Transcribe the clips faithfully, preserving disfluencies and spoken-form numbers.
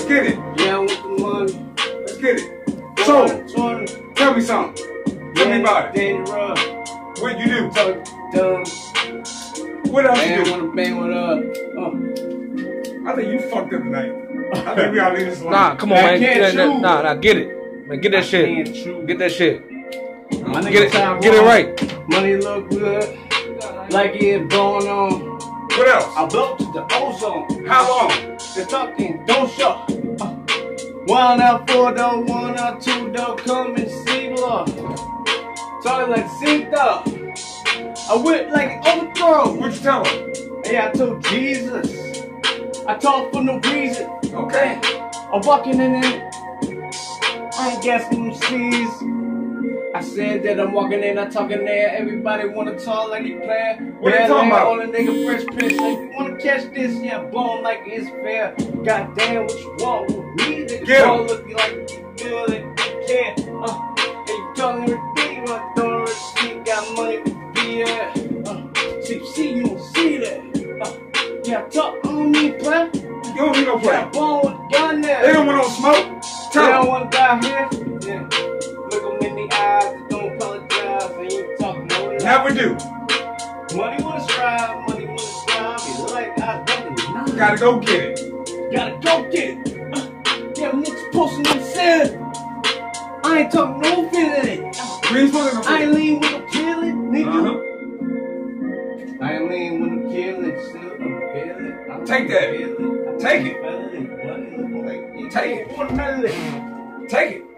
get it. Yeah, I want the money. Let's get it. So, twenty, tell me something. Tell me about it. Danny Rub. What you do? Talk dumb. What else Man, you do? wanna bang with up. Oh. I think you fucked up tonight. I think we gotta leave this alone. Nah, come on, Man, I man. can't Get that, choose. nah, nah, get it. Man, get that I shit. can't choose. Get that shit. My Get nigga it, Tyrone, get it right. Money look good. Like it blowing on. What else? I blow to the ozone. How long? The talking don't show. Uh, one out four though, one out two though, come and see blood. Talking like Sita. I whip like an overthrow. What you tell him? Hey, I told Jesus. I talk for no reason. Okay. I'm walking in it. I ain't guessing C's. I said that I'm walking in, I'm talking there. Everybody wanna talk like they play. What they talking about? On a nigga fresh prince. If you wanna catch this, yeah, blown like it's fair. Goddamn, what you want with me? Nigga, Get 'em. all look like you feel that you can. Uh, and you talking everything, I don't receive. Got money with fear. Uh, see, see, you don't see that. Uh, yeah, talk on me, play. You don't need no play. Got bone with gun there. They don't want no smoke. They Tell don't them. want to die here. Yeah. Look them in the eyes and don't apologize. And you talk no lie. Never do. Money wanna strive, money wanna strive. You like I don't know. Gotta go get it. Gotta go get it. Uh, yeah, niggas posting themselves. I ain't talking no feeling. We ain't supposed to I ain't lean with a killing, nigga. Uh-huh. I ain't lean with a killing, still I'm feeling. I'm Take that. feeling. Take it. Feeling. Like, Take it. Watermelon. Take it.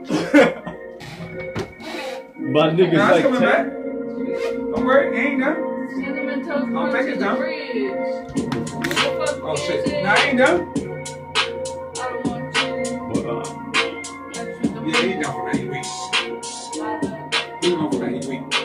But niggas Nah, it's like coming take- back. Don't worry, it ain't done. Cinnamon toast I'll crunch take in it the down. fridge. Oh shit. Nah, I ain't done. I don't want to. Well, uh, Yeah, he done for that. He weak. He done for that. He weak.